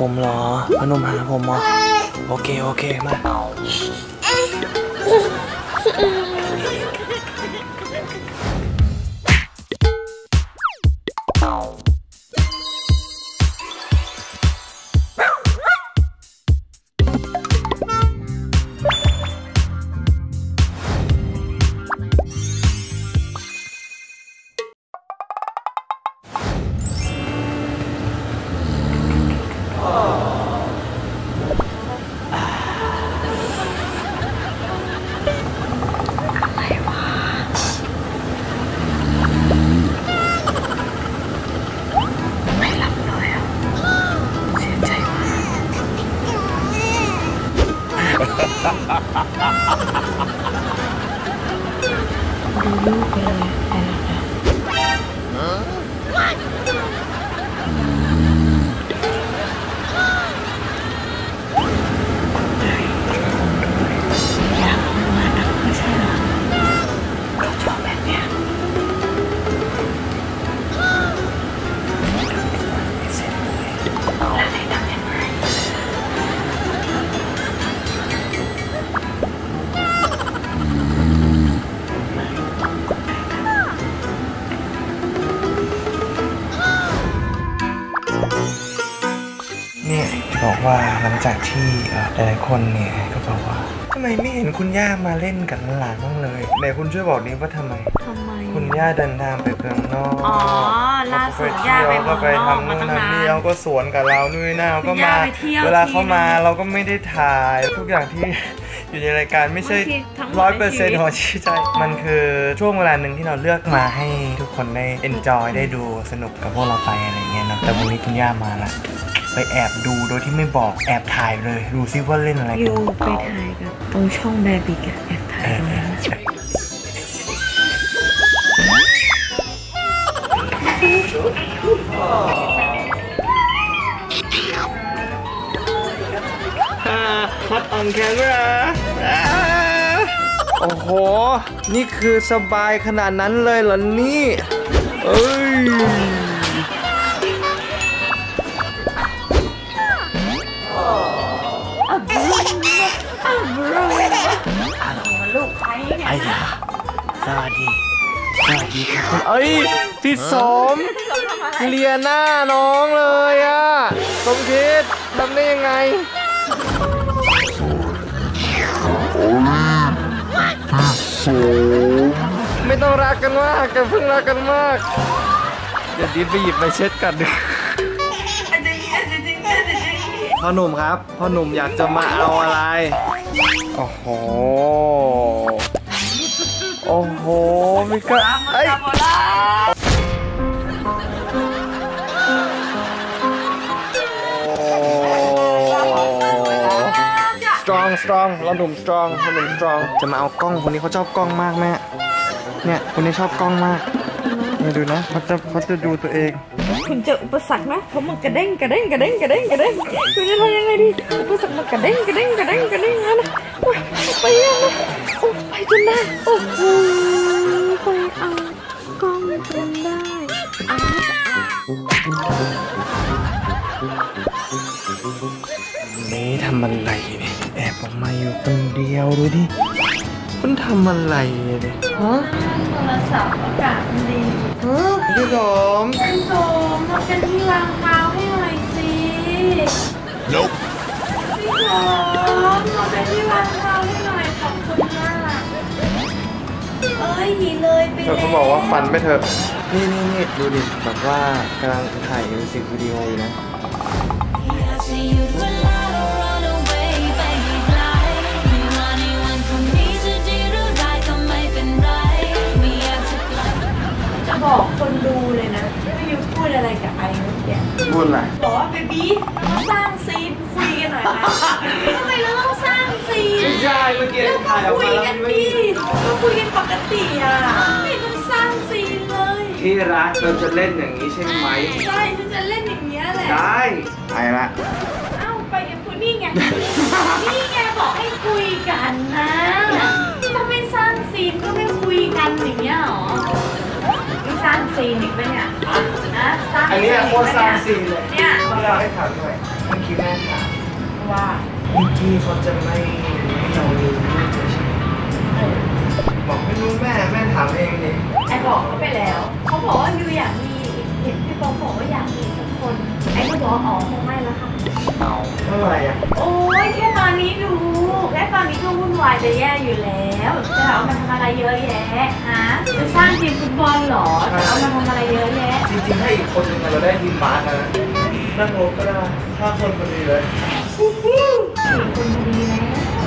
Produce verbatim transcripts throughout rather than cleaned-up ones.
ผมเหรอพนมหาผมเหรอโอเคโอเคมาดูลูกไปเลยไปแล้วอยากมานักไม่ใช่หรอเขาชอบแบบเนี้ยแล้วให้ทำยังไงเนี่ยบอกว่าหลังจากที่หลายๆคนเนี่ยก็บอกว่าทำไมไม่เห็นคุณย่ามาเล่นกับหลานบ้างเลยไหนคุณช่วยบอกนี้ว่าทำไมทำไมคุณย่าเดินทางไปเมืองนอกอ๋อล่าสุดย่าไปเมืองนอกมาตั้งนานเขาก็สวนกับเรานู่นนี่นั่นก็มาเวลาเขามาเราก็ไม่ได้ถ่ายทุกอย่างที่อยู่ในรายการไม่ใช่ร้อยเปอร์เซ็นต์ของชีวิตใจมันคือช่วงเวลาหนึ่งที่เราเลือกมาให้ทุกคนได้ enjoy ได้ดูสนุกกับพวกเราไปอะไรเงี้ยเนาะแต่วันนี้คุณย่ามาละไปแอบดูโดยที่ไม่บอกแอบถ่ายเลยดูซิว่าเล่นอะไรกันอยู่ไปถ่ายกับตรงช่องแบบิกอะแอบถ่ายตรงนั้นฮอตออนแคมเมราโอ้โหนี่คือสบายขนาดนั้นเลยเหรอนี่เอ้ยลูกใครเนี่ยไอ้ยาสวัสดีสวัสดีครับคุณเอ้ยพี่สมเลียหน้าน้องเลยอะสมคิดทำได้ยังไงไม่ต้องรักกันมากกันเพิ่งรักกันมากเดี๋ยวดิไปหยิบไปเช็ดกันพ่อหนุ่มครับพ่อหนุ่มอยากจะมาเอาอะไรโอ้โหโอ้โหมิกะไอ้สตรองสตรองเราหนุ่มสตรองเราหนุ่มสตรองจะมาเอากล้องคนนี้เขาชอบกล้องมากแม่เนี่ยคนนี้ชอบกล้องมากนี่ดูนะเขาจะเขาจะดูตัวเองคุณเจออุปสรรคนะเพราะมันกระเด้งกระเด้งกระเด้งกระเด้งกระเด้งคุณจะทำยังไงดีอุปสรรคมันกระเด้งกระเด้งกระเด้งกระเด้งนะโอ้ยไปยังนะโอ้ไปจนได้โอ้โหไปเอากล้องจนได้เอานี่ทำอะไรเนี่ยแอบออกมาอยู่คนเดียวดูดิคุณทำอะไรเนี่ยฮะโทรศัพท์อากาศมันดีฮะพี่สมพี่สมมาเป็นที่วางเท้าให้หน่อยสิพี่สมมาเป็นที่วางเท้าให้หน่อยขอบคุณมากเอ้ยหนีเลยไปแล้วเขาบอกว่าฟันไม่เถอะนี่นี่นี่ดูดิแบบว่ากำลังถ่ายมิวสิกวิดีโออยู่นะบอกคนดูเลยนะว่ายูพูดอะไรกับไอ้เมื่อกี้พูดอะไรบอกว่าเบบี้เราสร้างซีนคุยกันหน่อยนะทำไมเราต้องสร้างซีนไม่ใช่เมื่อกี้ถ่ายออกมาแล้วไม่เราคุยกันปกติอ่ะไม่ต้องสร้างซีนเลยที่รักเราจะเล่นอย่างนี้ใช่ไหมใช่ฉันจะเล่นอย่างนี้แหละได้ไปละเอ้าไปกับคุณนี่ไงนี่ไงบอกให้คุยกันนะถ้าไม่สร้างซีนก็ไม่คุยกันอย่างเงี้ยหรอสร้างซีนอีกไหมเนี่ยนะสร้างอันนี้โคตรสร้างซีนเลยเนี่ยต้องเล่าให้ถามหน่อยเมื่อกี้ที่แม่ถามว่ามิกกี้เขาจะไม่ให้เรามีลูกเลยใช่ไหมบอกไม่รู้แม่แม่ถามเองดิไอ้บอกเขาไปแล้วเขาบอกว่ายูอยากมีเห็นพี่บอกบอกว่าอยากมีสักคนไอ้ก็บอกอ๋อคงไม่แล้วค่ะเอาเท่าไหร่อ่ะโอ้ยแค่ตอนนี้ดูแค่ตอนนี้ก็วุ่นวายจะแย่อยู่แล้วจะเอามาทำอะไรเยอะแยะฮะจะสร้างทีมฟุตบอลหรอจะเอามาทำอะไรเยอะแยะจริงๆให้อีกคนนึงเราได้ทีมบาสนะนั่งรถก็ได้ห้าคนพอดีเลยสี่คนพอดีแล้ว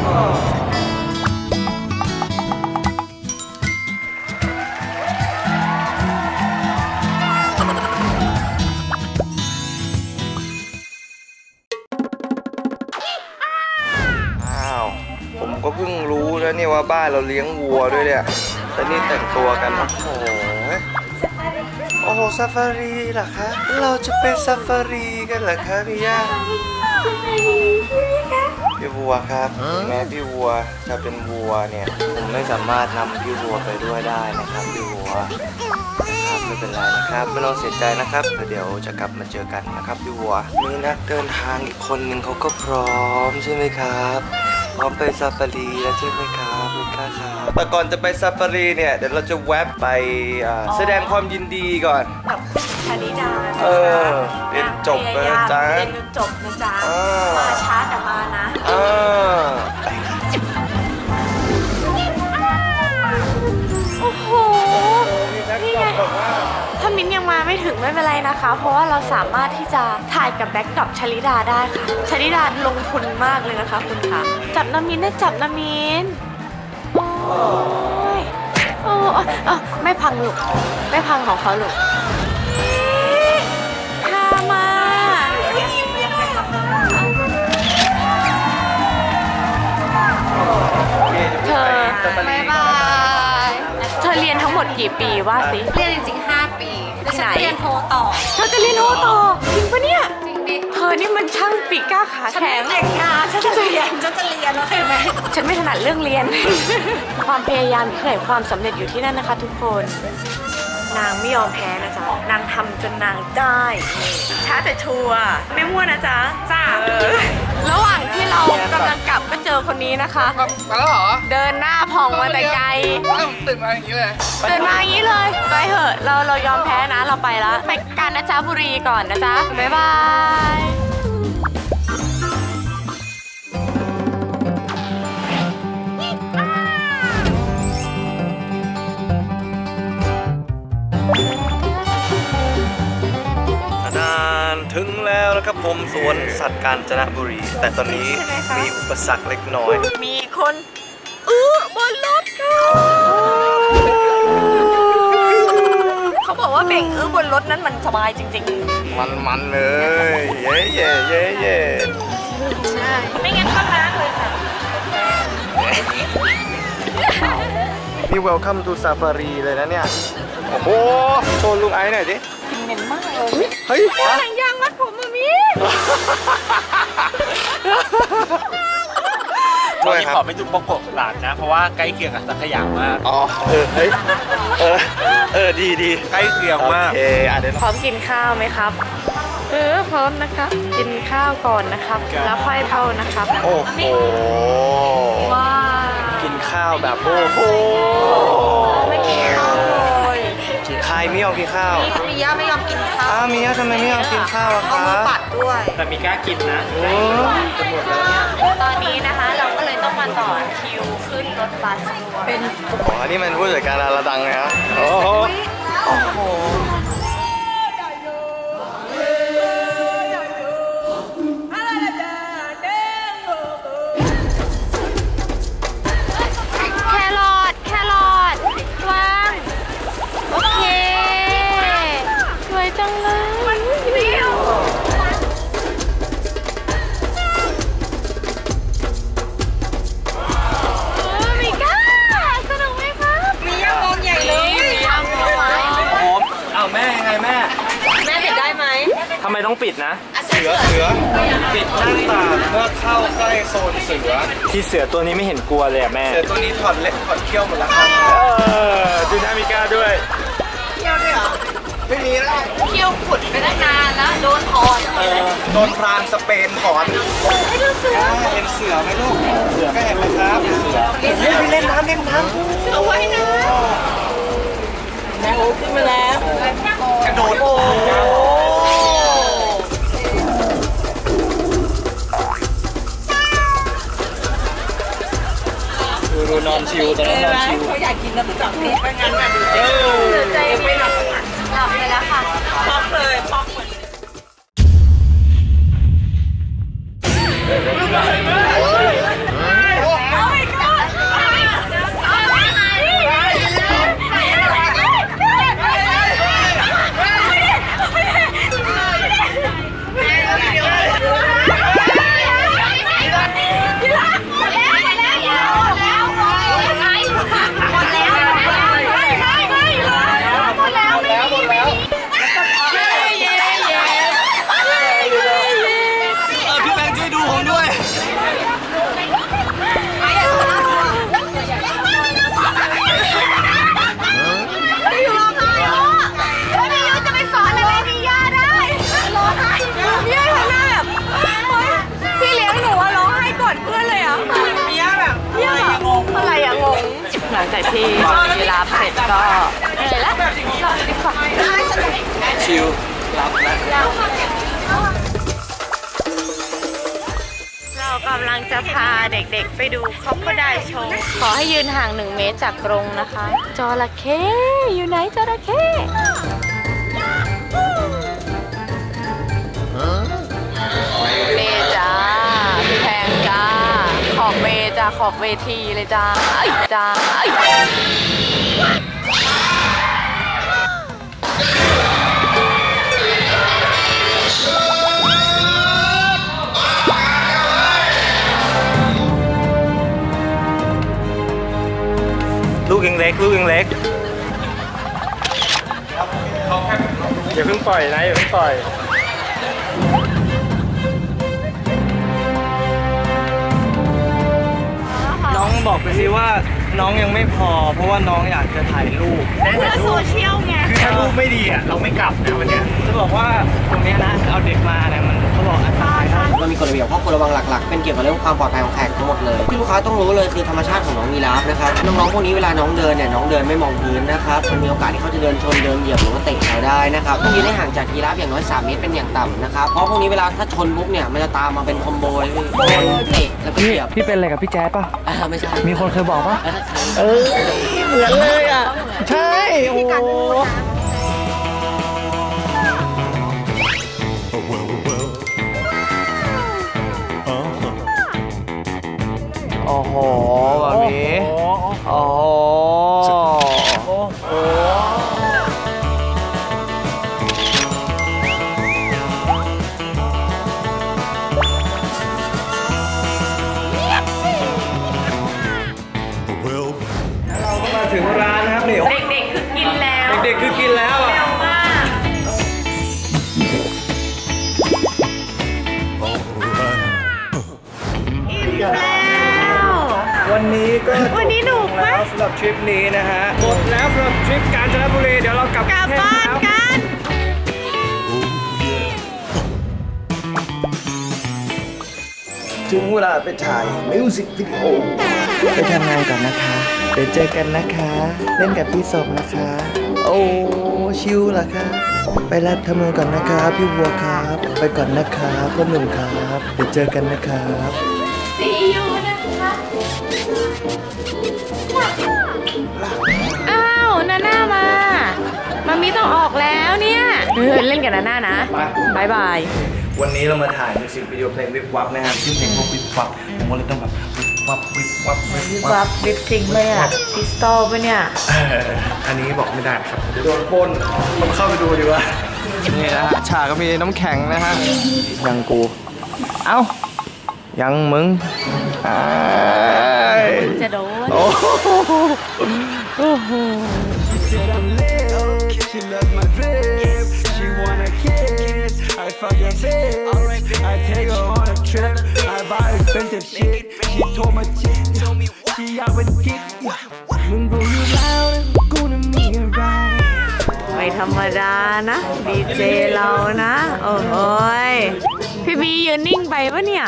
ผมก็เพิ่งรู้แล้วเนี่ยว่าบ้านเราเลี้ยงวัวด้วยเนี่ยแต่นี่แต่งตัวกันโอ้โหโอ้โหซาฟารีเหรอคะเราจะไปซาฟารีกันเหรอคะพี่ย่าพี่วัวครับแม้พี่วัวจะเป็นวัวเนี่ยผมไม่สามารถนำพี่วัวไปด้วยได้นะครับพี่วัวนะครับไม่เป็นไรนะครับไม่ต้องเสียใจนะครับเดี๋ยวจะกลับมาเจอกันนะครับพี่วัวมีนักเดินทางอีกคนหนึ่งเขาก็พร้อมใช่ไหมครับพร้อมไปซาฟารีแล้วใช่ไหมครับมิก้าครับแต่ก่อนจะไปซาฟารีเนี่ยเดี๋ยวเราจะแวะไปแสดงความยินดีก่อนกับชาลิดาเออเรียนจบเลยจ้าเรียนจบนะจ๊ะมาช้าแต่มานะเออโอ้โหนี่ไงถ้ามิ้นยังมาไม่ถึงไม่เป็นไรนะคะเพราะว่าเราสามารถที่จะถ่ายกับแบ็คดรอปชลิดาได้ค่ะชลิดาลงทุนมากเลยนะคะคุณคะจับน้ำมิ้นได้จับน้ำมิ้นโอ้ยโอ้เออไม่พังลูกไม่พังของเขาลูกพามาเธอบ๊ายบายเธอเรียนทั้งหมดกี่ปีว่าสิเรียนจริงๆห้าปีแล้วฉันเรียนโทต่อเธอจะเรียนโทต่อจริงปะเนี่ยจริงดิเธอนี่มันช่างปีกล้าขาแข็งเด็กงานฉันจะเรียนฉันจะเรียนโอเคไหมฉันไม่ถนัดเรื่องเรียนความพยายามที่ไหนความสำเร็จอยู่ที่นั่นนะคะทุกคนนางไม่ยอมแพ้นะจ๊ะนางทำจนนางได้ช้าแต่ชัวร์ไม่มั่วนะจ๊ะจ้าระหว่างที่เรากำลังกลับก็เจอคนนี้นะคะมาแล้วเหรอเดินหน้าพองมาแต่ไกลตื่นมาอย่างนี้เลยตื่นมาอย่างนี้เลยไปเถอะเราเรายอมแพ้นะเราไปแล้วไปกาญจนบุรีก่อนนะจ๊ะบ๊ายบายถึงแล้วนะครับผมสวนสัตว์กาญจนบุรีแต่ตอนนี้มีอุปสรรคเล็กน้อยมีคนอื้อบนรถค่ะเขาบอกว่าเบ่งอื้อบนรถนั้นมันสบายจริงๆมันมันเลยเย่เย่เย่เย่ใช่ไม่งั้นก็ล้างเลยค่ะนี่ welcome to safari เลยนะเนี่ยโอ้โหโชว์ลุงไอ้หน่อยดิกินเหม็นมากเลยเฮ้ยหนังยางมัดผมมามีด้วยครับขอไม่จุกประกบหลานนะเพราะว่าใกล้เคียงกับสังขยามากอ๋อเออเฮ้ยเออเออดีดีใกล้เคียงมากโอเคอ่ะเดี๋ยวพร้อมกินข้าวไหมครับเออพร้อมนะครับกินข้าวก่อนนะครับแล้วค่อยเท่านะครับโอ้โหว้ากินข้าวแบบโอ้โหไม่กินข้าวเลยใครไม่ยอมกินข้าวมีย่าไม่ยอมกินข้าวอ้าวมีย่าทำไมไม่ยอมกินข้าวอะคะเอามือปัดด้วยแต่มีกล้ากินนะโอ้จะหมดแล้วเนี่ยตอนนี้นะคะเราก็เลยต้องมาต่อคิวขึ้นรถบัสเป็นอ๋ออันนี้มันผู้จัดการระดังไงครับโอ้โหโอ้โหทำไมต้องปิดนะเสือเสือปิดหน้าต่างเมื่อเข้าใกล้โซนเสือที่เสือตัวนี้ไม่เห็นกลัวเลยอะแม่เสือตัวนี้ถอดเล็บถอดเขี้ยวหมดแล้วครับเออดูหน้ามิก้าด้วยเขี้ยวด้วยเหรอไม่มีแล้วเที่ยวขุดไปตั้งนานแล้วโดนถอนเออโดนพรานสเปนถอนให้ดูเสือเห็นเสือไหมลูกเสือก็เห็นไหมครับเฮ้ยไปเล่นน้ำเล่นน้ำเสือไว้นะแม่โอ้ขึ้นมาแล้วกระโดดโอ้ดูนอนชิวตอนนั้นนอนชิวเขาอยากกินแล้วไปจับเพชรไปงั้นน่ะเออใจไม่หลับหลับไปแล้วค่ะพอกเลยพอกเหมือนหลังจากที่ยีราฟเสร็จก็เหนื่อยแล้วหลับดีกว่าชิลหลับแล้วเรากำลังจะพาเด็กๆไปดูคอปเปอร์ไดโชว์ขอให้ยืนห่างหนึ่งเมตรจากกรงนะคะจระเข้อยู่ไหนจระเข้เมจ้าพี่แพงจ้าขอบเมจ้าขอบเวทีเลยจ้าจ้าลูกยังเล็กลูกยังเล็กอย่าเพิ่งปล่อยนะอย่าเพิ่งปล่อยน้องบอกไปสิว่าน้องยังไม่พอเพราะว่าน้องอยากจะถ่ายรูปเพื่อโซเชียลไงคือถ้ารูปไม่ดีอ่ะเราไม่กลับนะวันนี้จะบอกว่าตรงนี้นะเอาเด็กมาเนี่ยมันเขาบอกอันตรายเรามีกฎระเบียบข้อกฎระวังหลักๆเป็นเกี่ยวกับเรื่องความปลอดภัยของแขกทั้งหมดเลยที่ลูกค้าต้องรู้เลยคือธรรมชาติของน้องยีราฟนะครับน้องๆพวกนี้เวลาน้องเดินเนี่ยน้องเดินไม่มองพื้นนะครับมันมีโอกาสที่เขาจะเดินชนเดินเหยียบหรือว่าเตะเราได้นะครับต้องยืนให้ห่างจากยีราฟอย่างน้อยสามเมตรเป็นอย่างต่ำนะครับเพราะพวกนี้เวลาถ้าชนปุ๊บเนี่ยมันจะตามมาเป็นคอมโบเลยชนเตะแล้วก็เหยียบพี่เป็นอะไรกับพี่แจ๊ดป่ะไม่ใช่มีคนเคยบอกป่ะเออเหมือนเลยอ่ะใช่โอ้โอ้โหแบบนี้โอ้โหโอ้โหเราก็มาถึงร้านนะครับนี่เด็กๆคือกินแล้วเด็กๆคือกินแล้วอ่ะวันนี้ก็วันนี้หนุกไหมสำหรับทริปนี้นะฮะหมดแล้วสำหรับทริปกาญจนบุรีเดี๋ยวเรากลับกลับบ้านกันถึงเวลาไปถ่ายมิวสิกวิดีโอไปทำงานก่อนนะคะเดี๋ยวเจอกันนะคะเล่นกับพี่สมนะคะโอ้ชิวเหรอคะไปรับทำงานก่อนนะคะพี่บัวครับไปก่อนนะคะพ่อหนุ่มครับเดี๋ยวเจอกันนะครับซีอูนะคะอ้าวนาน่ามามามีต้องออกแล้วเนี่ยเล่นกับนาน่านะบายบายวันนี้เรามาถ่ายมิวสิกวิดีโอเพลงวิบวับนะครับชื่อเพลงว่าวิบวับผมก็เลยต้องแบบวิบวับวิบวับวิบวับวิบจริงเลยอ่ะพิสตอลปะเนี่ยอันนี้บอกไม่ได้ครับเดี๋ยวโดนปล้นผมเข้าไปดูดีว่านี่นะฮะฉากก็มีน้ำแข็งนะฮะยังกูเอ้ายังมึงจะโดนโอ้โหShe loves my drip. She wanna kiss. I fucking bitch. I take her on a trip. I buy expensive shit. She told my chick. She out with kick. มึงรู้อยู่แล้วนะกูน่ะมีอะไรไม่ไม่ธรรมดานะดีเจเรานะ โอ้ยพี่บียืนนิ่งไปปะเนี่ย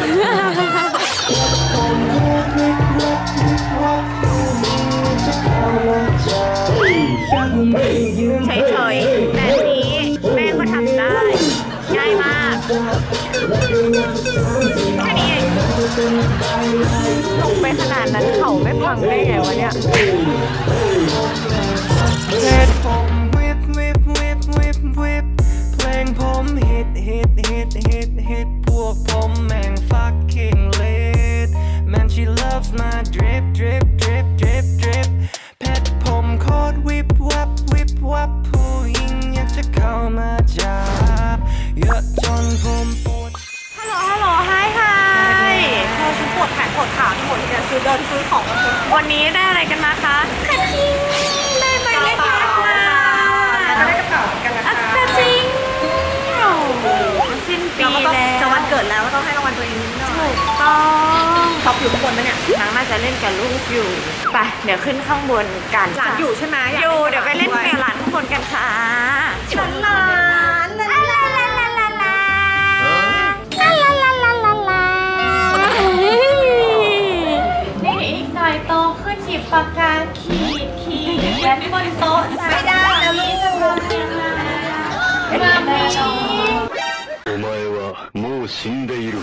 เฉยๆแบบนี้แม่ก็ทำได้ง่ายมากแค่นี้เองลงไปขนาดนั้นเข่าไม่พังได้ไงวะเนี่ยเพลงผมวิบวิบวิบวิบวิบเพลงผมฮิตฮิตฮิตฮิตฮิตพวกผมแม่ง fucking lit man she loves my drip drip drip drip drip เพชรผมโคตรวิบวับวิบวับผู้หญิงอยากจะเข้ามาจับเยอะจนผมปวดฮัลโหลฮัลโหลไฮไฮเธอฉันปวดแขนปวดขาทั้งหมดเนี่ยซื้อเดินซื้อของวันนี้ได้อะไรกันมาคะกระทิงได้ใบเล็กๆมาได้กระเป๋ากันนะคะกระทิงสิ้นปีแล้วจะวันเกิดแล้วก็ต้องให้รางวัลตัวเองนิดหน่อยถูกต้องช็อปอยู่ข้างบนไหมเนี่ยนางน่าจะเล่นกับลูกอยู่ไปเดี๋ยวขึ้นข้างบนกันหลานอยู่ใช่ไหมอยู่เดี๋ยวไปเล่นกับหลานข้างบนกันค่ะหลานหลานลาลาลาลาลาลาลาลาลาลาลาลานี่อีกหน่อยโตขึ้นหยิบปากกาขีดขีดแย้มบนโต๊ะไม่ได้แล้วลูกมามีお前はもう死んでいる。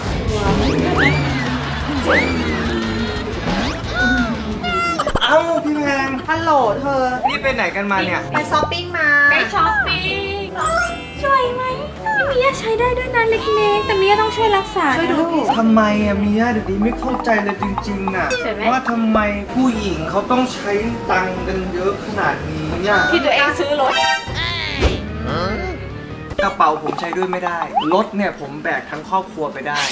เอ้าพี่แพงฮัลโหลเธอนี่ไปไหนกันมาเนี่ยไปช้อปปิ้งมาไปช้อปปิ้งช่วยไหมมียาใช้ได้ด้วยนะเล็กๆแต่มียาต้องช่วยรักษาช่วยดูทำไมอะมียาเดี๋ยวนี้ไม่เข้าใจเลยจริงๆอะว่าทำไมผู้หญิงเขาต้องใช้ตังค์กันเยอะขนาดนี้อะที่ตัวเองซื้อรถกระเป๋าผมใช้ด้วยไม่ได้รถเนี่ยผมแบกทั้งครอบครัวไปได้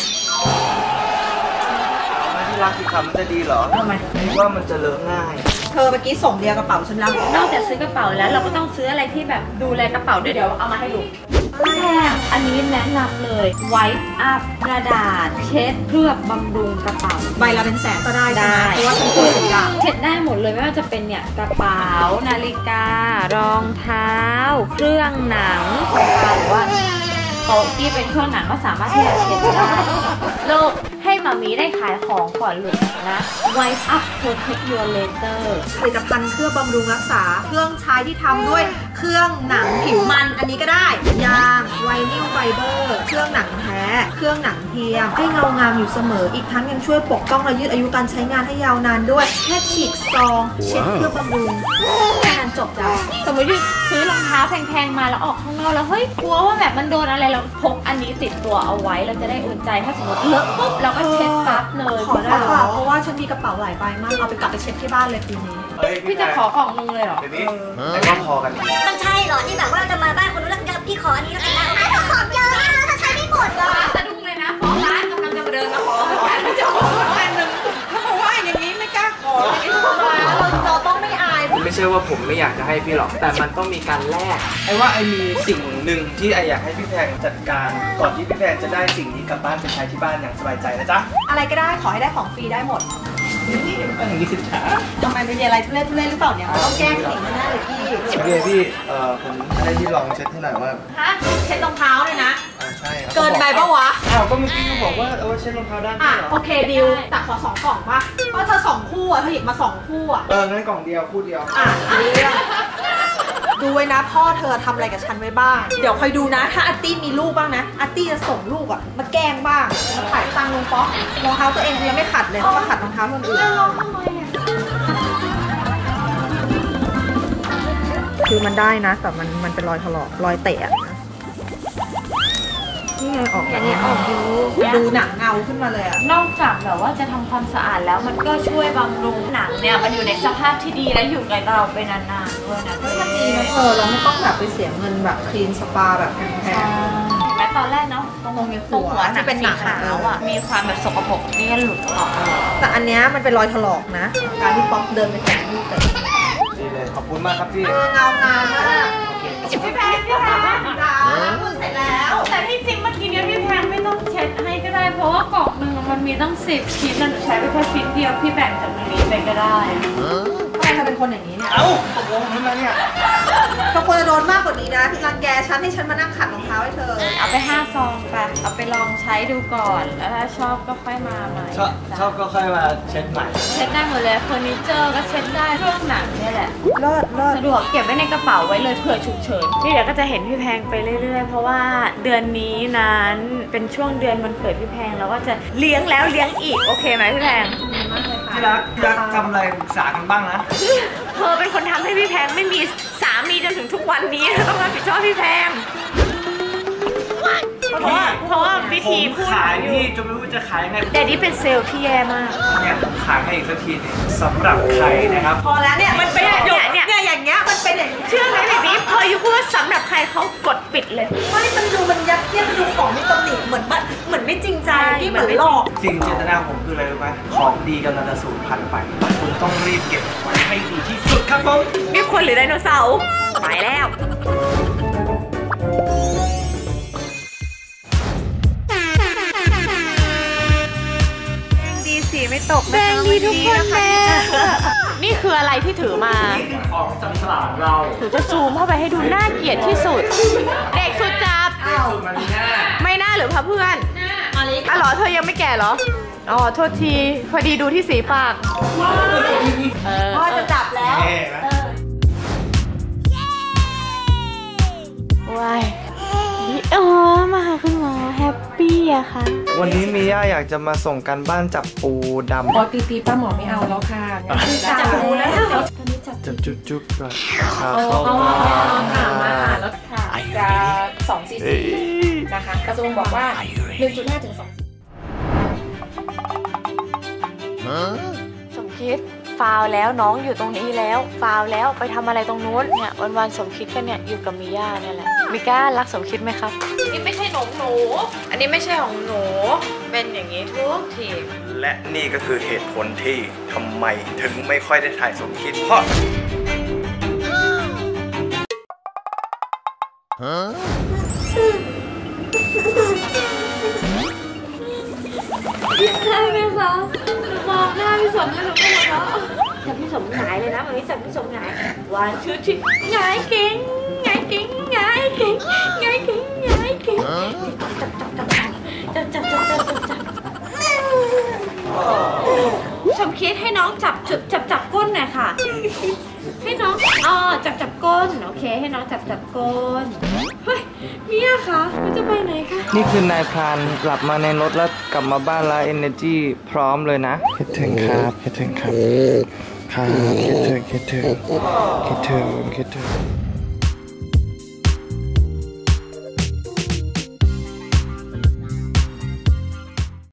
ไม่ที่รักที่คำมันจะดีเหรอทำไมว่ามันจะเลอะง่ายเธอเมื่อกี้ส่งเดียวกระเป๋าฉันแล้วนอกจากซื้อกระเป๋าแล้วเราก็ต้องซื้ออะไรที่แบบดูแลกระเป๋าด้วยเดี๋ยวเอามาให้ดูแรกอันนี้แนะนำเลยไวท์อัพกระดาษเช็ดเคลือบบำรุงกระเป๋าใบละเป็นแสนก็ได้ใช่ไหมเพราะว่าฉันควรสิ่งอย่างเช็ดได้หมดเลยไม่ว่าจะเป็นเนี่ยกระเป๋านาฬิการองเท้าเครื่องหนังหรือว่าโต๊ะที่เป็นเครื่องหนังก็สามารถที่จะเช็ดได้ลูกให้มามีได้ขายของก่อนลูกนะ Wipe Up Protect Your Later ผลิตภัณฑ์เครื่องบำรุงรักษาเครื่องใช้ที่ทำด้วยเครื่องหนังผิวมันอันนี้ก็ได้ยางไวนิลไฟเบอร์เครื่องหนังแท้เครื่องหนังเทียมให้เงางามอยู่เสมออีกทั้งยังช่วยปกป้องและยืดอายุการใช้งานให้ยาวนานด้วยแค่ฉีกซองเช็ดเครื่องบำรุงแค่นั้นจบจ้ะสมมติซื้อรองเท้าแพงๆมาแล้วออกข้างนอกแล้วเฮ้ยกลัวว่าแบบมันโดนอะไรเราพกอันนี้ติดตัวเอาไว้เราจะได้อุ่นใจถ้าสมมติเลอะปุ๊บเราก็เช็ดปั๊บเลยขอได้ค่ะเพราะว่าฉันมีกระเป๋าหลายใบมากเอาไปกลับไปเช็ดที่บ้านเลยปีนี้พี่จะขอกล่องนึงเลยเหรอแต่ก็พอกันมันใช่เหรอที่แบบว่าจะมาบ้านคนนู้นแล้วพี่ขออันนี้แล้วกันนะของเยอะถ้าใช้ไม่หมดเหรอสะดุ้งเลยนะขอร้านกำลังจะมาเดินมาขอแฟนจะขอแฟนหนึ่งถ้าบอกว่าอย่างนี้ไม่กล้าขอเราเราต้องไม่อายไม่ใช่ว่าผมไม่อยากจะให้พี่หรอกแต่มันต้องมีการแลกไอ้ว่าไอ้มีสิ่งหนึ่งที่ไอ้อยากให้พี่แพงจัดการก่อนที่พี่แพงจะได้สิ่งนี้กลับบ้านไปใช้ที่บ้านอย่างสบายใจนะจ๊ะอะไรก็ได้ขอให้ได้ของฟรีได้หมดนี่อย่างนี้สิจ๊ะทำไมมีอะไรทุเรศทุเรศหรือเปล่าเนี่ยต้องแก้สิ่งนั้นเลยพี่โอเคพี่เอ่อผมให้พี่ลองเช็ดให้หน่อยว่าฮะเช็ดรองเท้าเลยนะอ่าใช่เกินไปปะวะอ้าวก็เมื่อกี้เขาบอกว่าเออเช็ดรองเท้าได้อ่ะโอเคดิวแต่ขอสองกล่องป่ะเพราะเธอสองคู่อ่ะเธอหยิบมาสองคู่อ่ะเอองั้นกล่องเดียวคู่เดียวอ่ะดูไว้นะพ่อเธอทำอะไรกับฉันไว้บ้างเดี๋ยวคอยดูนะถ้าอาร์ตี้มีลูกบ้างนะอาร์ตี้จะส่งลูกอ่ะมาแกล้งบ้างมาถ่ายตังลงป๊อกรองเท้าตัวเองยังไม่ขัดเลยต้องมาขัดรองเท้าคนอื่นคือมันได้นะแต่มันมันเป็นรอยถลอกรอยเตะนี่ไงออกอย่างนี้ออกดูดูหนังเงาขึ้นมาเลยอะนอกจากแบบว่าจะทำความสะอาดแล้วมันก็ช่วยบำรุงหนังเนี่ยมันอยู่ในสภาพที่ดีและอยู่กับเราไปนานๆด้วยนะมันดีนะเออเราไม่ต้องแบบไปเสียเงินแบบคลีนสปาแบบแพงๆแม้ตอนแรกเนาะตรงตรงหัวที่เป็นหนังขาวอะมีความแบบสกปรกนี่ก็หลุดออกแต่อันเนี้ยมันเป็นรอยถลอกนะการที่ป๊อกเดินไปแตะลูกเตะดีเลยขอบคุณมากครับพี่เงางามมากพี่แพงพี่แพงคุณเสร็จแล้วแต่ที่จริงเมื่อกี้เนี้ยพี่แพงไม่ต้องเช็ดให้ก็ได้เพราะว่ากล่องหนึ่งมันมีตั้งสิบชิ้นแล้วหนูใช้ไปแค่ชิ้นเดียวพี่แบ่งจากนี้ไปก็ได้ไมเธอเป็นคนอย่างนี้เนี่ยเอ้าตกลงทำไมเนี่ยเธอควรจะโดนมากกว่านี้นะรังแกฉันให้ฉันมานั่งขัดรองเท้าให้เธอเอาไปห้าซองไปเอาไปลองใช้ดูก่อน แล้วถ้าชอบก็ค่อยมาใหม่ชอบชอบก็ค่อยมาเช็ดใหม่เช็ดได้หมดเลยเฟอร์นิเจอร์ก็เช็ดได้เครื่องหนังนี่แหละเลิศเลิศสะดวกเก็บไว้ในกระเป๋าไว้เลยเผื่อฉุกเฉินนี่เดี๋ยวก็จะเห็นพี่แพงไปเรื่อยๆเพราะว่าเดือนนี้นั้นเป็นช่วงเดือนวันเกิดพี่แพงเราก็จะเลี้ยงแล้วเลี้ยงอีกโอเคไหมพี่แพงที่รักที่รักทำอะไรปรึกษากันบ้างนะเธอเป็นคนทำให้พี่แพงไม่มีสามีจนถึงทุกวันนี้ต้องรับผิดชอบพี่แพงเพราะว่าเพราะว่าวิธีผมพูดขายพี่จนไม่รู้จะขายยังไงแต่นี่เป็นเซลล์ที่แย่มากเนี่ยผมขายให้อีกสักทีหนึงสำหรับใครนะครับพอแล้วเนี่ยมันเป็นอย่างเนี่เงี้ยยเนี่ยเนี่ยอย่างเงี้ยมันเป็นอย่างนี้เชื่อไหมแบบนี้พออยู่พูดว่าสำหรับใครเขากดปิดเลยไม่มันดูมันยัดเยียดมันดูของมีตำหนิเหมือนมันเหมือนไม่จริงใจที่เหมือนหลอกจริงเจตนาผมคืออะไรรู้ไหมของดีกำลังจะสูญพันธุ์ไปคุณต้องรีบเก็บไว้ให้ดีที่สุดครับผมนี่คนหรือไดโนเสาร์ไปแล้วดีสีไม่ตกแดงดีทุกคนแม่นี่คืออะไรที่ถือมานี่คือของจำสลากเราถือจะซูมเข้าไปให้ดูน่าเกลียดที่สุด เด็กสุดจับสูตรมาลีน่าไม่น่าหรือพะเพื่อนอ๋อเหรอเธอยังไม่แก่เหรออ๋อโทษทีพอดีดูที่สีปากเออพ่อจะจับแล้วเอ๊ะไหมว้ายเออมาหาคุณหมอแฮปปี้อะค่ะวันนี้มีย่าอยากจะมาส่งกันบ้านจับปูดำพอตีตีป้าหมอไม่เอาแล้วค่ะจับปูแล้วจับจุ๊บจุ๊บก่อนขาเข้าค่ะมาแล้วค่ะจะสองซีซีนะคะกระทรวงบอกว่า หนึ่งจุดห้า ถึงสองสมคิดฟาวแล้วน้องอยู่ตรงนี้แล้วฟาวแล้วไปทำอะไรตรงนู้นเนี่ยวันๆสมคิดกันเนี่ยอยู่กับมิย่าเนี่ยแหละมิก้ารักสมคิดไหมครับนี่ไม่ใช่หนมหนูอันนี้ไม่ใช่ของหนูเป็นอย่างนี้ทุกทีและนี่ก็คือเหตุผลที่ทำไมถึงไม่ค่อยได้ถ่ายสมคิดเพราะใช่ไหมคะมองหน้าพี่สมแล้วหนูก็หัวเราะจับพี่สมหงายเลยนะแบบนี้จับพี่สมหงายวันชื่อที่หงายเก่งหงายเก่งหงายเก่งหงายเก่งหงายเก่งจับจับจับจับจับจับจับจับจับจับสมคิดให้น้องจับจุดจับจับก้นหน่อยค่ะให้น้องอ๋อจับจับก้นโอเคให้น้องจับจับก้นเฮ้ยเมียคะมันจะไปไหนคะนี่คือนายพรานกลับมาในรถแล้วกลับมาบ้านแล้ว energy พร้อมเลยนะคิดถึงครับคิดถึงครับครับคิดถึงคิดถึงคิดถึงคิดถึง